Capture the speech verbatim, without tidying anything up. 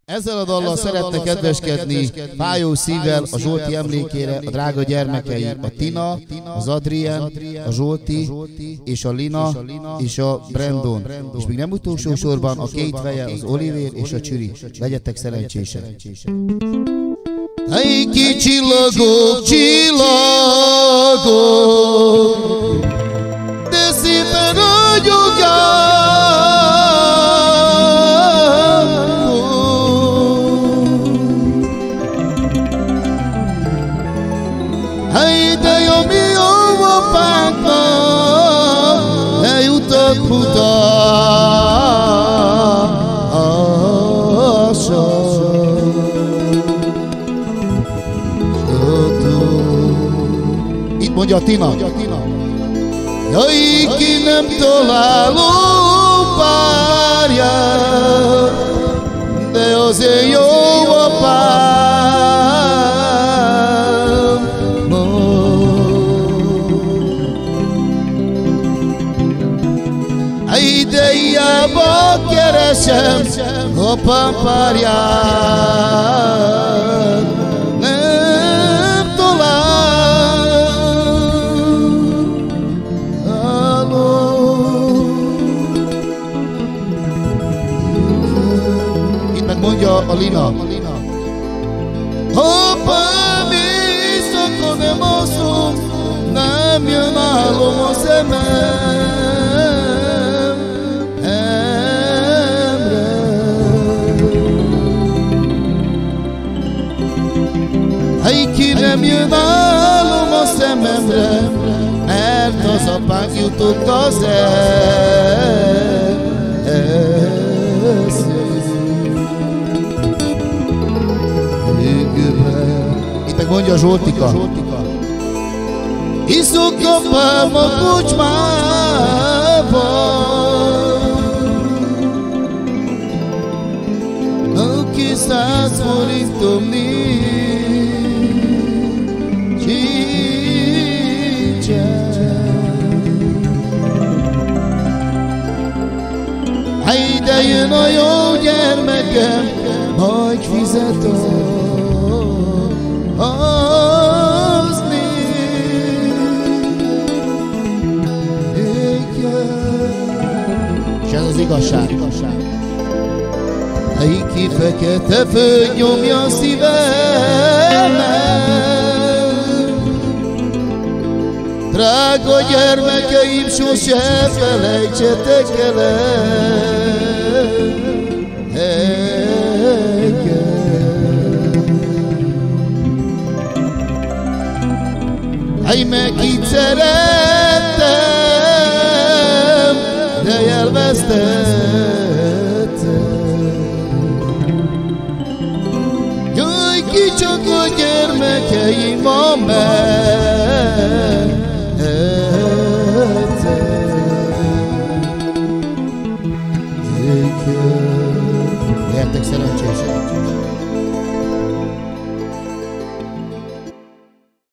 Ezzel a dallal szeretne kedveskedni fájó szívvel a Zsolti emlékére a drága gyermekei, a Tina, az Adrien, a Zsolti, és a Lina, és a Brandon. És még nem utolsó sorban a két veje, az Oliver és a Csüri. Legyetek szerencsések! Hey, ki csillagok, csillagok, de szépen ragyogják. Hey, de jó mi jó apáknak eljutott futása. Itt mondja a Tina. Jaj, ki nem találó párját, de azért jó apám. Ay, de hiába keresem apám párját, nem találom. Itt meg mondja a Lina. Apám, éjszaka nem alszom, nem jön álom a szemem. Hey, ki nem jön álom a szememre, mert az apánk jutott az eszébe. Itt meg mondja a Zsoltika. Iszok apám a kocsmában, aki száz forintom nincs. Hey, de jön a jó gyermekem, majd fizet az nékem. És ez az igazság. Hey, ki fekete föld nyomja a szívemet. Drága gyermekeim, sose felejtsetek el engem. Hey, meg itt szerettem, de elvesztettem. Jaj, ki csak a gyermekeim ma meg. Gyertek szerencsések!